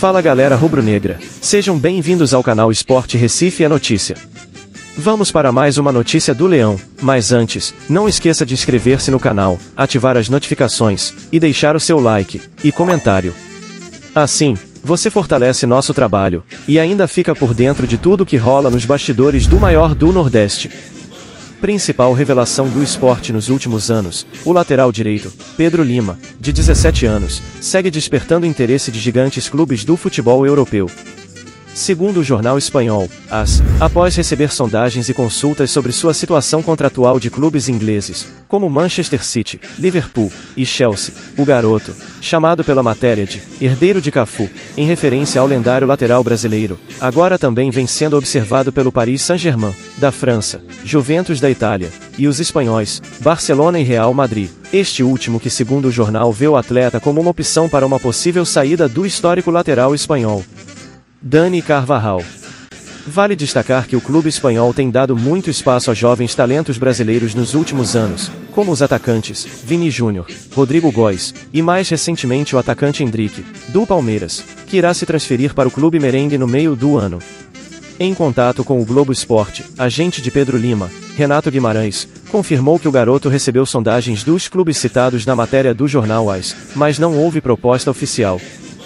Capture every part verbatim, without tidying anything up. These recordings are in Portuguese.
Fala galera rubro-negra, sejam bem-vindos ao canal Esporte Recife é Notícia. Vamos para mais uma notícia do Leão, mas antes, não esqueça de inscrever-se no canal, ativar as notificações, e deixar o seu like e comentário. Assim, você fortalece nosso trabalho, e ainda fica por dentro de tudo que rola nos bastidores do maior do Nordeste. Principal revelação do esporte nos últimos anos, o lateral direito, Pedro Lima, de dezessete anos, segue despertando interesse de gigantes clubes do futebol europeu. Segundo o jornal espanhol, AS, após receber sondagens e consultas sobre sua situação contratual de clubes ingleses, como Manchester City, Liverpool e Chelsea, o garoto, chamado pela matéria de herdeiro de Cafu, em referência ao lendário lateral brasileiro, agora também vem sendo observado pelo Paris Saint-Germain, da França, Juventus da Itália, e os espanhóis, Barcelona e Real Madrid, este último que segundo o jornal vê o atleta como uma opção para uma possível saída do histórico lateral espanhol. Dani Carvajal. Vale destacar que o clube espanhol tem dado muito espaço a jovens talentos brasileiros nos últimos anos, como os atacantes, Vini Júnior, Rodrigo Góes, e mais recentemente o atacante Endrick, do Palmeiras, que irá se transferir para o clube merengue no meio do ano. Em contato com o Globo Esporte, agente de Pedro Lima, Renato Guimarães, confirmou que o garoto recebeu sondagens dos clubes citados na matéria do jornal AS, mas não houve proposta oficial.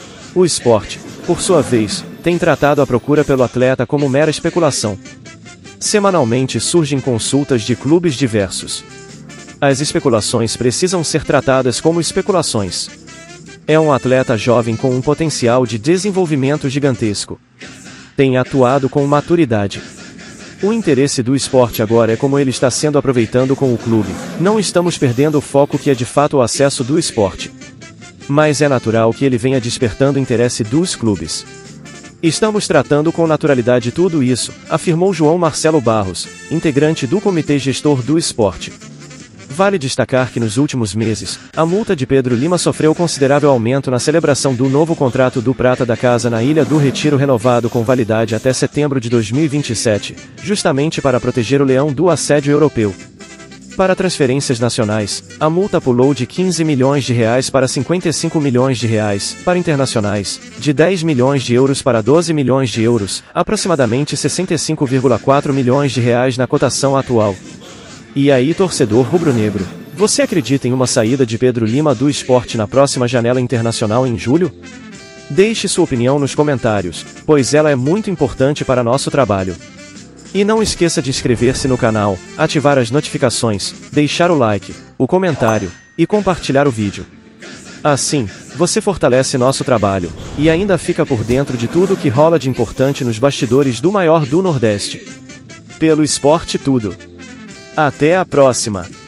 O Sport, por sua vez, tem tratado a procura pelo atleta como mera especulação. Semanalmente surgem consultas de clubes diversos. As especulações precisam ser tratadas como especulações. É um atleta jovem com um potencial de desenvolvimento gigantesco. Tem atuado com maturidade. O interesse do esporte agora é como ele está sendo aproveitando com o clube. Não estamos perdendo o foco que é de fato o acesso do esporte. Mas é natural que ele venha despertando o interesse dos clubes. Estamos tratando com naturalidade tudo isso, afirmou João Marcelo Barros, integrante do comitê gestor do esporte. Vale destacar que nos últimos meses, a multa de Pedro Lima sofreu considerável aumento na celebração do novo contrato do Prata da Casa na Ilha do Retiro renovado com validade até setembro de dois mil e vinte e sete, justamente para proteger o Leão do assédio europeu. Para transferências nacionais, a multa pulou de quinze milhões de reais para cinquenta e cinco milhões de reais, para internacionais, de dez milhões de euros para doze milhões de euros, aproximadamente sessenta e cinco vírgula quatro milhões de reais na cotação atual. E aí, torcedor rubro-negro, você acredita em uma saída de Pedro Lima do esporte na próxima janela internacional em julho? Deixe sua opinião nos comentários, pois ela é muito importante para nosso trabalho. E não esqueça de inscrever-se no canal, ativar as notificações, deixar o like, o comentário, e compartilhar o vídeo. Assim, você fortalece nosso trabalho, e ainda fica por dentro de tudo que rola de importante nos bastidores do maior do Nordeste. Pelo Esporte Tudo. Até a próxima!